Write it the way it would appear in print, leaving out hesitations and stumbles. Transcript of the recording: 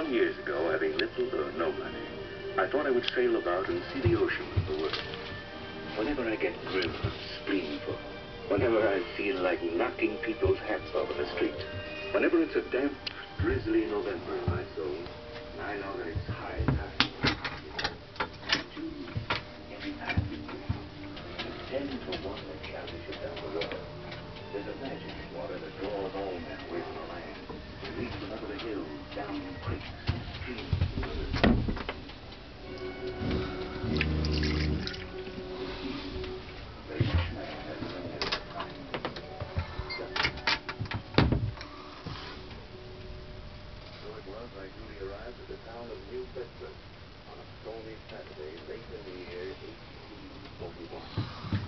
Some years ago, having little or no money, I thought I would sail about and see the ocean of the world. Whenever I get grim and spleenful, whenever I feel like knocking people's hats off in the street, whenever it's a damp, drizzly November in my soul, I know that it's high time. Every time you 10 to 1 that carries you down the water. There's a magic in water that draws all men away from the land and leads them over the hills, down creeks and streams and rivers. Very much man has been there at times. So it was I duly arrived at the town of New Bedford on a stormy Saturday late in the year 1841.